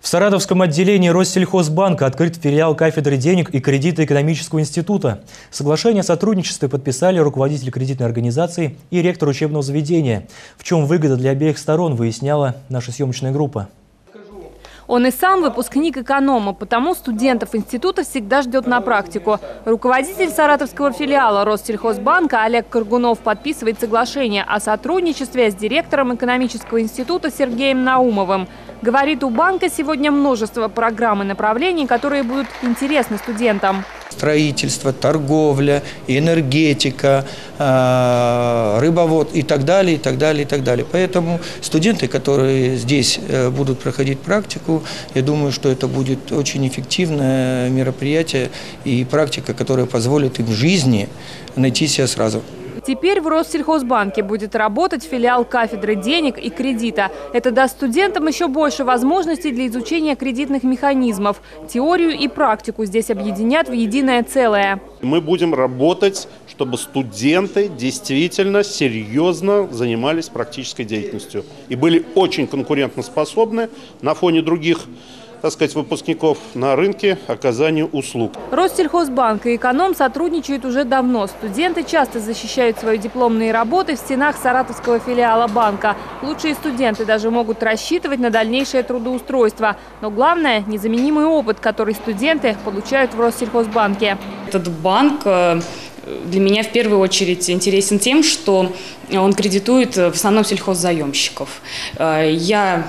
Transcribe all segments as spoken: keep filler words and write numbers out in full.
В Саратовском отделении Россельхозбанка открыт филиал кафедры денег и кредита экономического института. Соглашение о сотрудничестве подписали руководитель кредитной организации и ректор учебного заведения. В чем выгода для обеих сторон, выясняла наша съемочная группа. Он и сам выпускник эконома, потому студентов института всегда ждет на практику. Руководитель саратовского филиала Россельхозбанка Олег Каргунов подписывает соглашение о сотрудничестве с директором экономического института Сергеем Наумовым. Говорит, у банка сегодня множество программ и направлений, которые будут интересны студентам. Строительство, торговля, энергетика, рыбовод и так далее, и так далее, и так далее. Поэтому студенты, которые здесь будут проходить практику, я думаю, что это будет очень эффективное мероприятие и практика, которая позволит им в жизни найти себя сразу. Теперь в Россельхозбанке будет работать филиал кафедры денег и кредита. Это даст студентам еще больше возможностей для изучения кредитных механизмов. Теорию и практику здесь объединят в единое целое. Мы будем работать, чтобы студенты действительно серьезно занимались практической деятельностью и были очень конкурентоспособны на фоне других, так сказать, выпускников на рынке оказания услуг. Россельхозбанк и эконом сотрудничают уже давно. Студенты часто защищают свои дипломные работы в стенах саратовского филиала банка. Лучшие студенты даже могут рассчитывать на дальнейшее трудоустройство. Но главное – незаменимый опыт, который студенты получают в Россельхозбанке. Этот банк для меня в первую очередь интересен тем, что он кредитует в основном сельхоззаемщиков. Я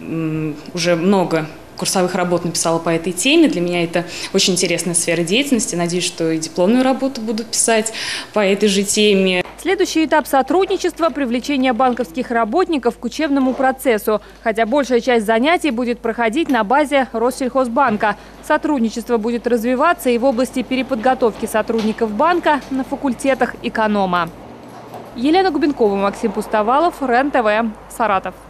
уже много курсовых работ написала по этой теме. Для меня это очень интересная сфера деятельности. Надеюсь, что и дипломную работу буду писать по этой же теме. Следующий этап сотрудничества – привлечение банковских работников к учебному процессу. Хотя большая часть занятий будет проходить на базе Россельхозбанка. Сотрудничество будет развиваться и в области переподготовки сотрудников банка на факультетах эконома. Елена Губенкова, Максим Пустовалов, РЕН-ТВ, Саратов.